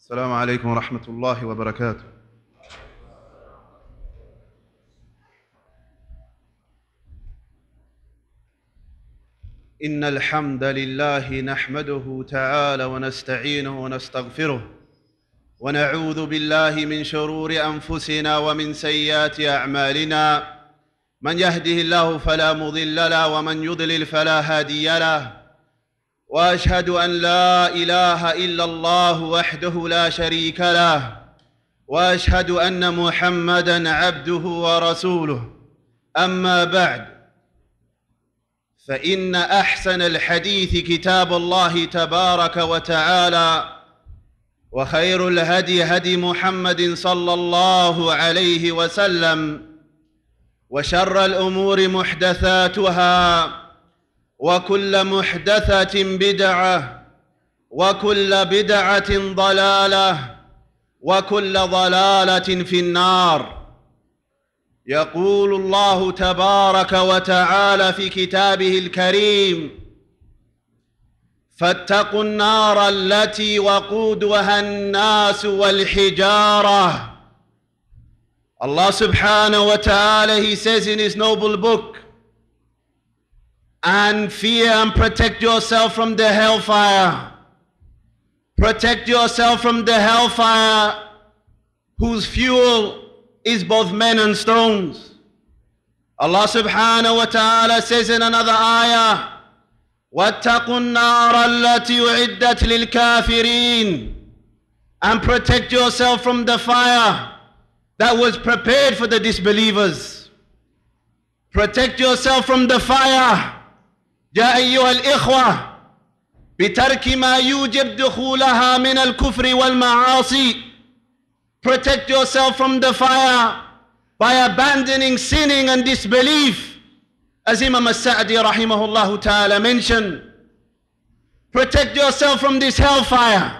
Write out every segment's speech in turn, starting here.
السلام عليكم ورحمة الله وبركاته. إن الحمد لله نحمده تعالى ونستعينه ونستغفره ونعوذ بالله من شرور أنفسنا ومن سيئات أعمالنا، من يهده الله فلا مضل له ومن يضلل فلا هادي له، وأشهد أن لا إله إلا الله وحده لا شريك له، وأشهد أن محمدًا عبده ورسوله. أما بعد، فإن أحسن الحديث كتاب الله تبارك وتعالى، وخير الهدي هدي محمد صلى الله عليه وسلم، وشر الأمور محدثاتها، وكل محدثة بدعة، وكل بدعة ضلالة، وكل ضلالة في النار. يقول الله تبارك وتعالى في كتابه الكريم: فاتقوا النار التي وقودها الناس والحجارة. Allah subhanahu wa ta'ala, He says in His noble book, and fear and protect yourself from the hellfire. Protect yourself from the hellfire, whose fuel is both men and stones. Allah subhanahu wa ta'ala says in another ayah, وَاتَّقُوا النَّارَ الَّتِي أُعِدَّتْ لِلْكَافِرِينَ. And protect yourself from the fire that was prepared for the disbelievers. Protect yourself from the fire, يا أيها الإخوة، بترك ما يوجب دخولها من الكفر والمعاصي. Protect yourself from the fire by abandoning sinning and disbelief, as Imam As-Sa'di rahimahullah ta'ala mentioned. Protect yourself from this hellfire.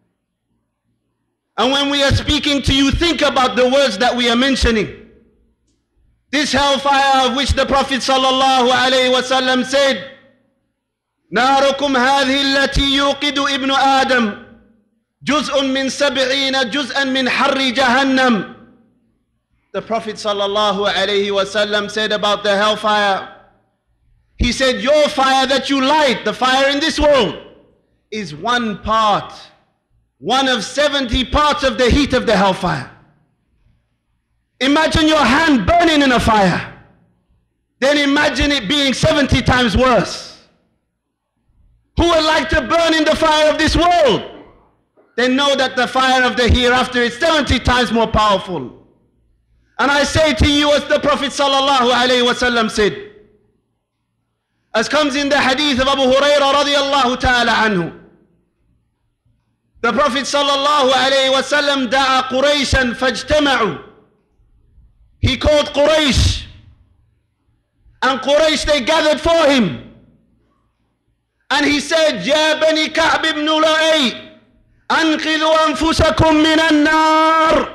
And when we are speaking to you, think about the words that we are mentioning. This hellfire of which the Prophet sallallahu alayhi wa sallam said, ناركم هذه التي يوقد ابن آدم جزء من 70 جزءا من حر جهنم. The Prophet sallallahu alayhi wa sallam said about the hellfire, he said, your fire that you light, the fire in this world, is one of 70 parts of the heat of the hellfire. Imagine your hand burning in a fire. Then imagine it being 70 times worse. Who would like to burn in the fire of this world? Then know that the fire of the hereafter is 70 times more powerful. And I say to you, as the Prophet sallallahu alayhi wa sallam said, as comes in the hadith of Abu Hurairah radiyallahu ta'ala anhu, the Prophet sallallahu alayhi wa sallam da'a Qurayshan fajtama'u. He called Quraysh, and Quraysh, they gathered for him. And he said, يا بني كعب بن لؤي أنقذوا أنفسكم من النار.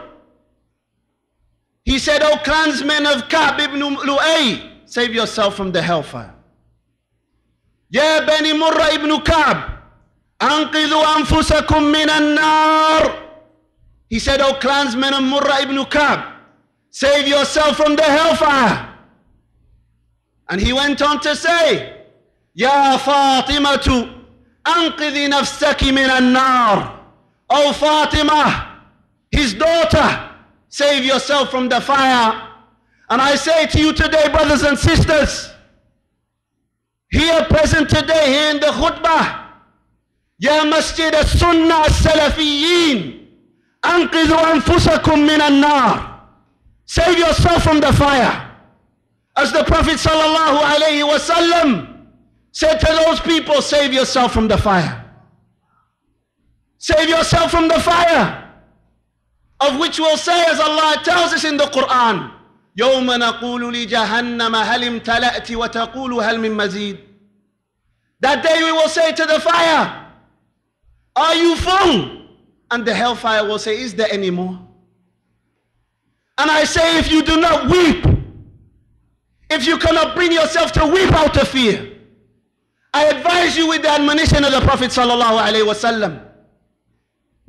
He said, O clansmen of Ka'b ibn Lu'ay, save yourself from the hellfire. يا بني مرة ibn Ka'b أنقذوا أنفسكم من النار. He said, O clansmen of Murrah ibn Ka'b, save yourself from the hellfire. And he went on to say, يا فاطمة أنقذي نفسك من النار. O Fatima, his daughter, save yourself from the fire. And I say to you today, brothers and sisters, here present today, here in the khutbah, يا مسجد السنة السلفيين أنقذوا أنفسكم من النار. Save yourself from the fire. As the Prophet sallallahu alayhi wa sallam said to those people, save yourself from the fire. Save yourself from the fire, of which we'll say, as Allah tells us in the Quran, يَوْمَ نَقُولُ لِجَهَنَّمَ هَلِ امْتَلَأْتِ وَتَقُولُ هَلْ مِن مَزِيدٍ. That day we will say to the fire, are you full? And the hellfire will say, is there any more? And I say, if you do not weep, if you cannot bring yourself to weep out of fear, I advise you with the admonition of the Prophet sallallahu alaihi wasallam.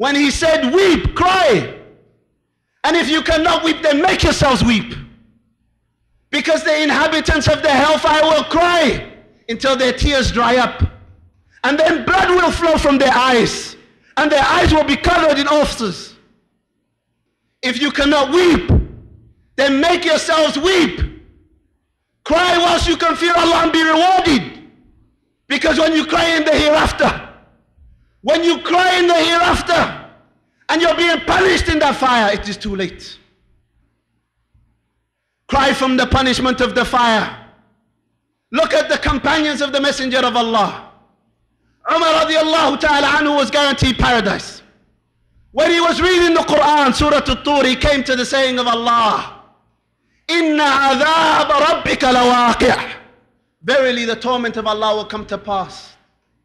when he said, weep, cry. And if you cannot weep, then make yourselves weep. Because the inhabitants of the hellfire will cry until their tears dry up. And then blood will flow from their eyes. And their eyes will be covered in ulcers. If you cannot weep, then make yourselves weep. Cry whilst you can feel Allah and be rewarded. Because when you cry in the hereafter, when you cry in the hereafter, and you're being punished in that fire, it is too late. Cry from the punishment of the fire. Look at the companions of the Messenger of Allah. Umar radiallahu ta'ala anhu was guaranteed paradise. When he was reading the Quran, Surah At-Tur, he came to the saying of Allah, Inna adhab rabbika lawaqi'. Verily the torment of Allah will come to pass.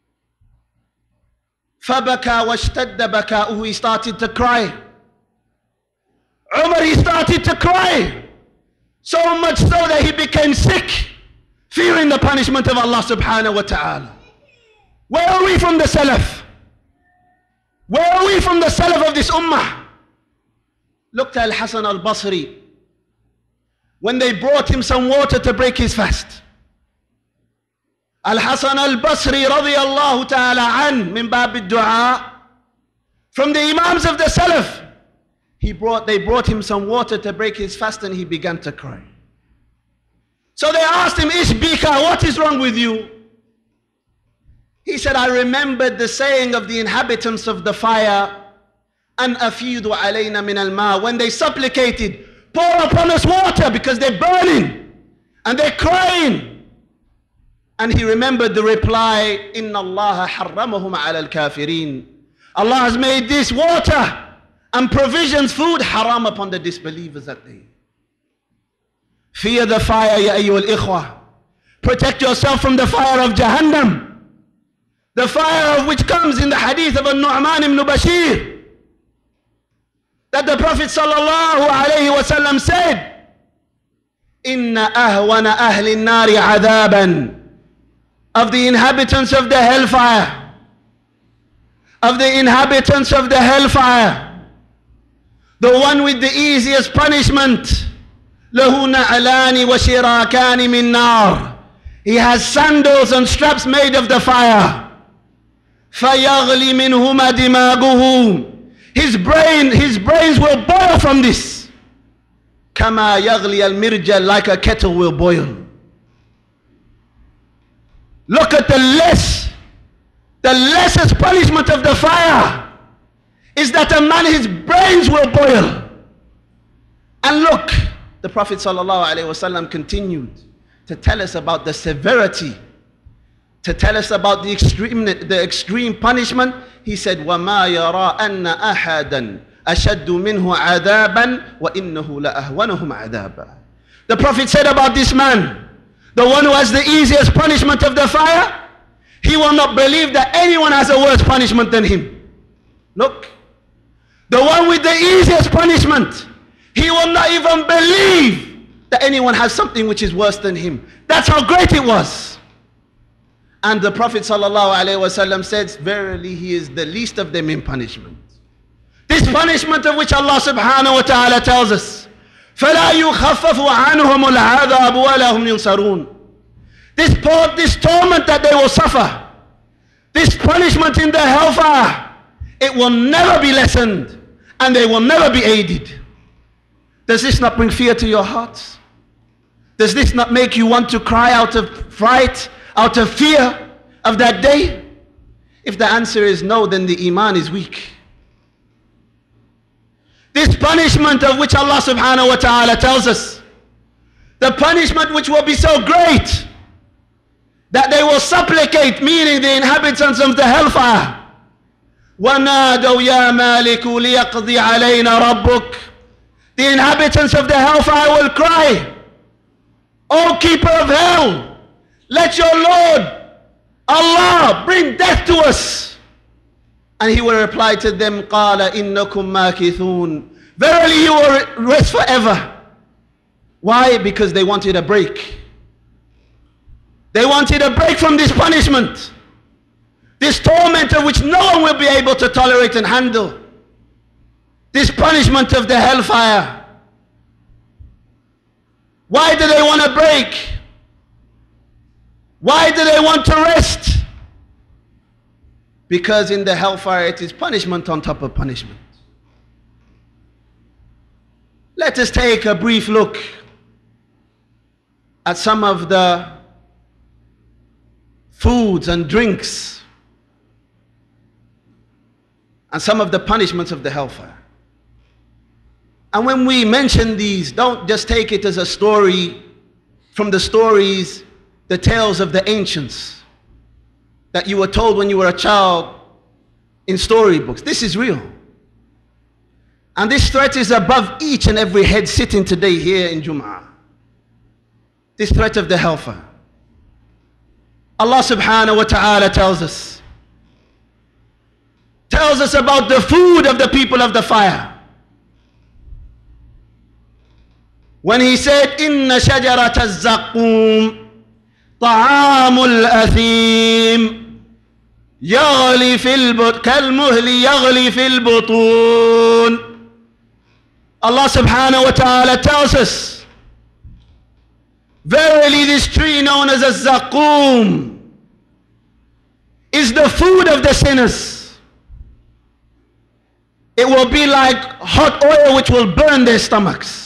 فَبَكَى وَاشْتَدَّ بَكَاؤُهُ. He started to cry. Umar, he started to cry. So much so that he became sick, fearing the punishment of Allah subhanahu wa ta'ala. Where are we from the Salaf? Where are we from the Salaf of this ummah? Look at Al-Hasan al-Basri. When they brought him some water to break his fast. Al-Hasan al-Basri radiyallahu ta'ala an min bab al-du'a. From the Imams of the Salaf. They brought him some water to break his fast and he began to cry. So they asked him, Ish bika, what is wrong with you? He said, I remembered the saying of the inhabitants of the fire, An afidu alayna min al-ma. When they supplicated, pour upon us water because they're burning and they're crying. And he remembered the reply, Inna Allah harramahum ala al-kafirin. Allah has made this water and provisions, food, haram upon the disbelievers that day. Fear the fire, ya ayyuhal ikhwah. Protect yourself from the fire of Jahannam. The fire of which comes in the hadith of An-Nu'man ibn Bashir. That the Prophet sallallahu alayhi wa sallam said, Inna ahwana ahli nari adhaban. Of the inhabitants of the hellfire. Of the inhabitants of the hellfire. The one with the easiest punishment. لَهُ نَعْلَانِ وَشِرَاكَانِ مِن نَارٍ. He has sandals and straps made of the fire. فَيَغْلِ مِنْهُمَا دِمَاغُهُ. His brains will boil from this. كَمَا يَغْلِي الْمِرْجَلِ. Like a kettle will boil. Look at the lessest punishment of the fire is that a man, his brains will boil. And look, the Prophet ﷺ continued to tell us about the severity, to tell us about the extreme punishment. He said, وَمَا يَرَىٰ أَنَّ أَحَدًا أَشَدُّ مِنْهُ عَذَابًا وَإِنَّهُ لَأَهْوَنُهُمْ عَذَابًا. The Prophet said about this man, the one who has the easiest punishment of the fire, he will not believe that anyone has a worse punishment than him. Look. The one with the easiest punishment, he will not even believe that anyone has something which is worse than him. That's how great it was. And the Prophet ﷺ says, verily he is the least of them in punishment. This punishment of which Allah subhanahu wa ta'ala tells us, فَلَا يُخَفَّفُ عَنْهُمُ الْعَذَابُ وَلَا هُمْ يُنصَرُونَ. This torment that they will suffer, this punishment in the hellfire, it will never be lessened and they will never be aided. Does this not bring fear to your hearts? Does this not make you want to cry out of fright, out of fear of that day? If the answer is no, then the iman is weak. This punishment of which Allah subhanahu wa ta'ala tells us, the punishment which will be so great that they will supplicate, meaning the inhabitants of the hellfire, وَنَادَوْا يَا مَالِكُ لِيَقْضِي عَلَيْنَا رَبُّكَ. The inhabitants of the hellfire will cry, O keeper of hell, let your Lord Allah bring death to us. And he will reply to them, قَالَ إِنَّكُمْ مَاكِثُونَ. Verily you will rest forever. Why? Because they wanted a break. They wanted a break from this punishment. This torment of which no one will be able to tolerate and handle. this punishment of the hellfire. Why do they want to break? Why do they want to rest? Because in the hellfire it is punishment on top of punishment. Let us take a brief look at some of the foods and drinks and some of the punishments of the hellfire. And when we mention these, don't just take it as a story from the stories, the tales of the ancients that you were told when you were a child in storybooks. This is real. And this threat is above each and every head sitting today here in Jum'ah. This threat of the hellfire. Allah subhanahu wa ta'ala tells us about the food of the people of the fire. When he said, Inna shajarat az-zaqum ta'amul athim yaghli fil kalmuhli yaghli fil butun. Allah subhanahu wa ta'ala tells us, verily this tree known as az-zaqum is the food of the sinners. It will be like hot oil which will burn their stomachs.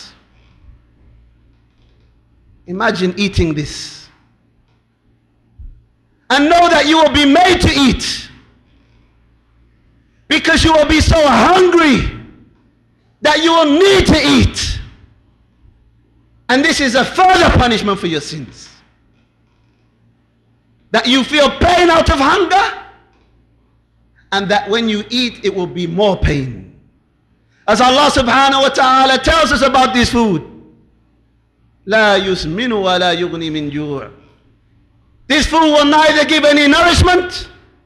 Imagine eating this. And know that you will be made to eat. Because you will be so hungry that you will need to eat. And this is a further punishment for your sins. That you feel pain out of hunger, and that when you eat it will be more pain. As Allah subhanahu wa ta'ala tells us about this food, La yusminu wa la yughni min ju'. This food will neither give any nourishment,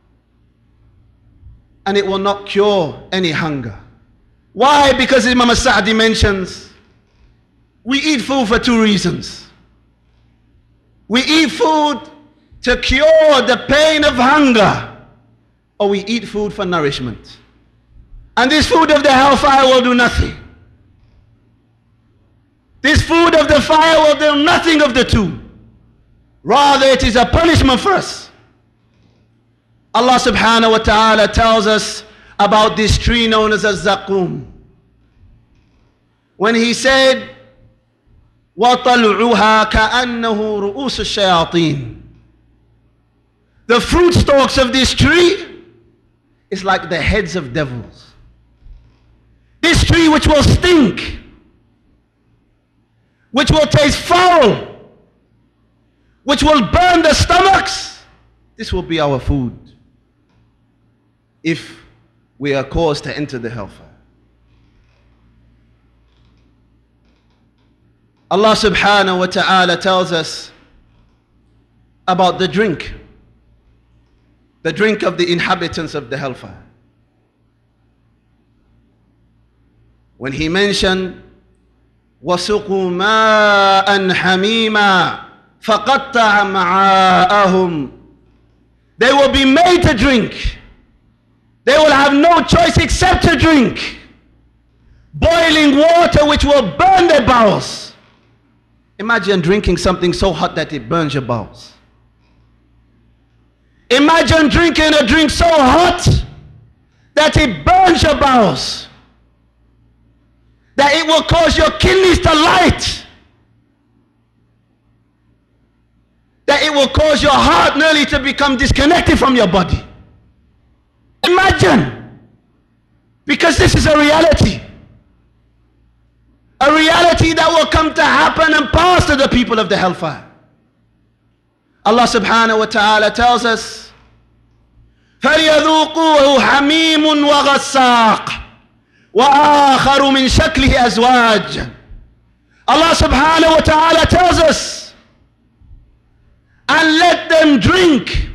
and it will not cure any hunger. Why? Because Imam As-Sa'di mentions, we eat food for two reasons. We eat food to cure the pain of hunger, or we eat food for nourishment. And this food of the hellfire will do nothing. This food of the fire will do nothing of the two. Rather, it is a punishment for us. Allah subhanahu wa ta'ala tells us about this tree known as az-zaqum. When he said, وَطَلْعُهَا كَأَنَّهُ رُؤُوسُ الشَّيَاطِينَ. The fruit stalks of this tree is like the heads of devils. This tree which will stink, which will taste foul, which will burn the stomachs, this will be our food if we are caused to enter the hellfire. Allah subhanahu wa ta'ala tells us about the drink of the inhabitants of the hellfire. When he mentioned وَسُقُوا مَاءً حَمِيمًا فَقَطَّعَ مَعَاءَهُمْ. They will be made to drink. They will have no choice except to drink boiling water which will burn their bowels. Imagine drinking something so hot that it burns your bowels. Imagine drinking a drink so hot that it burns your bowels, that it will cause your kidneys to light, that it will cause your heart nearly to become disconnected from your body. Imagine, because this is a reality that will come to happen and pass to the people of the hellfire. Allah subhanahu wa ta'ala tells us, فَلْيَذُوقُوهُ حَمِيمٌ وَغَسَّاقٌ وَآخَرُ مِنْ شَكْلِهِ أَزْوَاجٌ. Allah subhanahu wa ta'ala tells us, and let them drink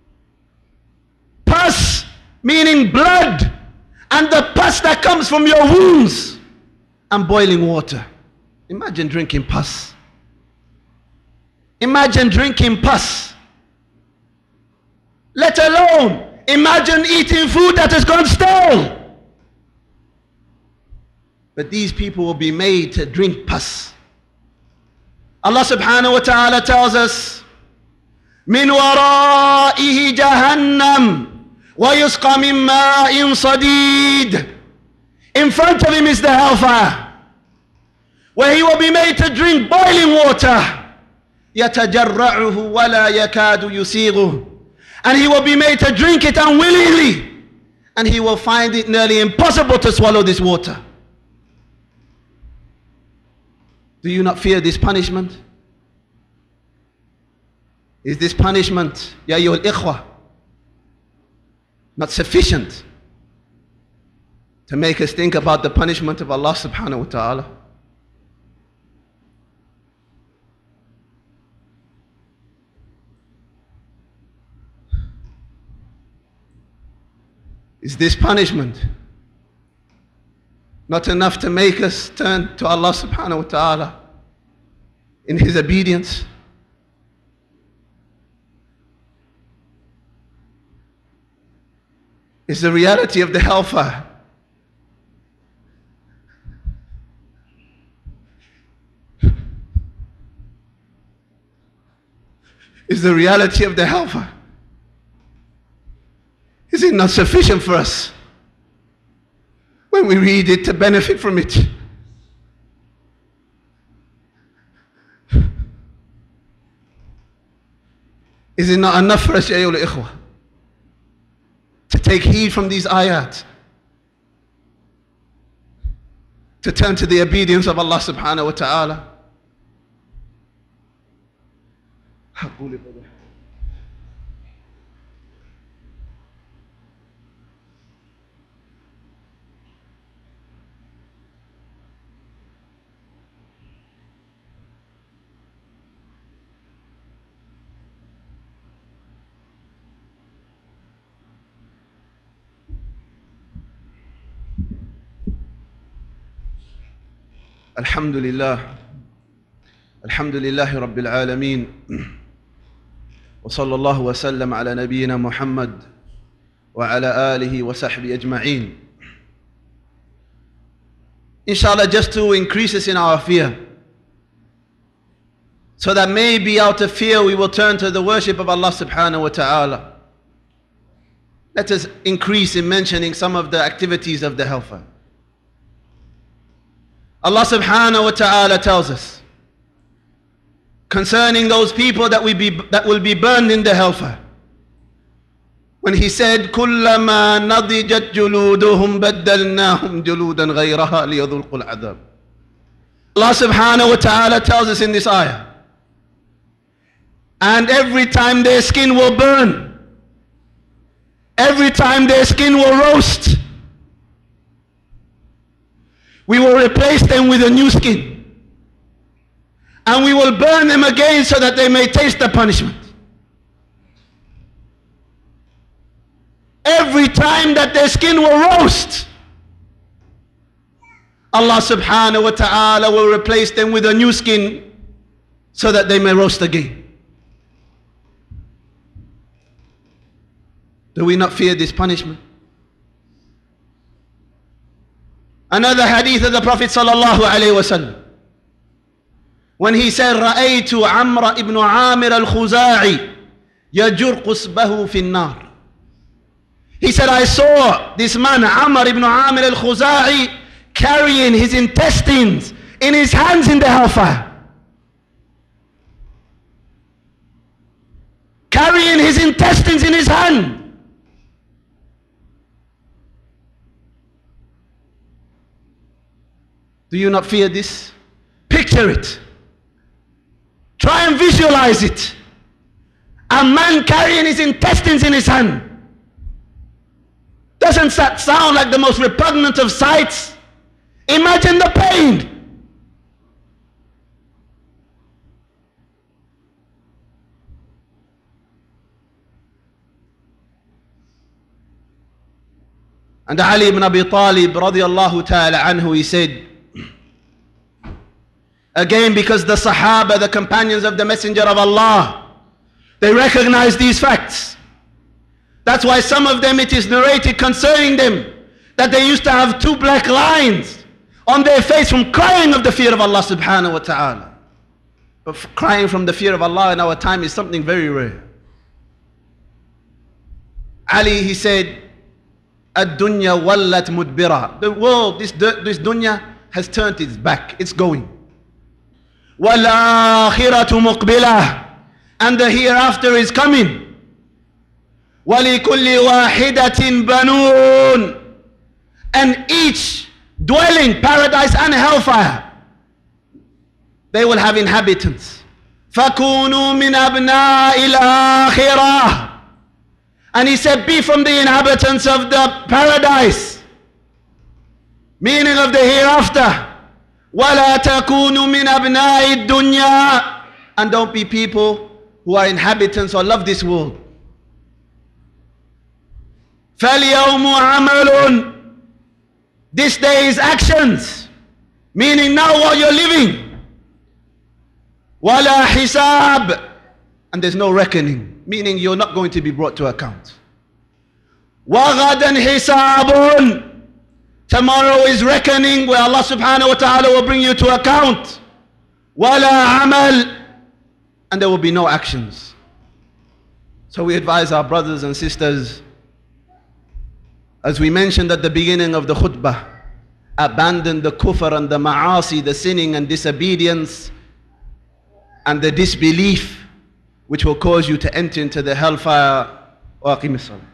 pus, meaning blood, and the pus that comes from your wounds, and boiling water. Imagine drinking pus. Imagine drinking pus. Let alone imagine eating food that has gone stale. But these people will be made to drink pus. Allah subhanahu wa ta'ala tells us, من ورائه جهنم ويسقى من ماء صديد. In front of him is the hellfire, where he will be made to drink boiling water. يتجرعه ولا يكاد يسيغه. And he will be made to drink it unwillingly, and he will find it nearly impossible to swallow this water. Do you not fear this punishment? Is this punishment, ya ayyuhal ikhwah, not sufficient to make us think about the punishment of Allah subhanahu wa ta'ala? Is this punishment not enough to make us turn to Allah subhanahu wa ta'ala in His obedience? Is the reality of the hellfire is it not sufficient for us when we read it to benefit from it? Is it not enough for us, ya ayyuhal ikhwah, to take heed from these ayat, to turn to the obedience of Allah subhanahu wa ta'ala? الحمد لله رب العالمين وصلى الله وسلم على نبينا محمد وعلى آله وصحبه أجمعين. Inshallah, just to increase us in our fear, so that maybe out of fear we will turn to the worship of Allah subhanahu wa ta'ala. Let us increase in mentioning some of the activities of the hellfire. Allah subhanahu wa ta'ala tells us concerning those people that will be burned in the hellfire, when He said, كُلَّمَا نَضِجَتْ جُلُودُهُمْ بَدَّلْنَاهُمْ جُلُودًا غَيْرَهَا لِيَذُوقُوا الْعَذَابَ. Allah subhanahu wa ta'ala tells us in this ayah, and every time their skin will burn, every time their skin will roast, we will replace them with a new skin, and we will burn them again so that they may taste the punishment. Every time that their skin will roast, Allah subhanahu wa ta'ala will replace them with a new skin so that they may roast again. Do we not fear this punishment? Another hadith of the Prophet sallallahu alaihi wasallam, when he said, رَأَيْتُ عَمْرَ ibn عَامِرَ الْخُزَاعِ يَجُرْ قُصْبَهُ فِي النَّارِ. He said, I saw this man, Amr ibn Amir al-Khuza'i, carrying his intestines in his hands in the hellfire. Carrying his intestines in his hand. Do you not fear this? Picture it. Try and visualize it. A man carrying his intestines in his hand. Doesn't that sound like the most repugnant of sights? Imagine the pain. And Ali ibn Abi Talib radiyallahu ta'ala anhu, he said, again, because the Sahaba, the companions of the Messenger of Allah, they recognize these facts. That's why some of them, it is narrated concerning them that they used to have two black lines on their face from crying of the fear of Allah subhanahu wa ta'ala. But crying from the fear of Allah in our time is something very rare. Ali, he said, Ad-dunya wallat mudbira. The world, this dunya has turned its back. It's going. Wal-akhiratu muqbilah. And the hereafter is coming. وَلِكُلِّ وَاحِدَةٍ بَنُونَ. And each dwelling, paradise and hellfire, they will have inhabitants. فَكُونُوا مِنْ أَبْنَاءِ الْآخِرَةِ. And he said, be from the inhabitants of the paradise, meaning of the hereafter. وَلَا تَكُونُوا مِنْ أَبْنَاءِ الدُّنْيَا. And don't be people who are inhabitants or love this world. فَالْيَوْمُ عَمَلٌ. This day is actions, meaning now while you're living. وَلَا حِسَابٌ. And there's no reckoning, meaning you're not going to be brought to account. وَغَدًا حِسَابٌ. Tomorrow is reckoning where Allah subhanahu wa ta'ala will bring you to account. وَلَا عَمَلٌ. And there will be no actions. So we advise our brothers and sisters, as we mentioned at the beginning of the khutbah, abandon the kufr and the ma'asi, the sinning and disobedience and the disbelief which will cause you to enter into the hellfire. Wa aqim as-salah.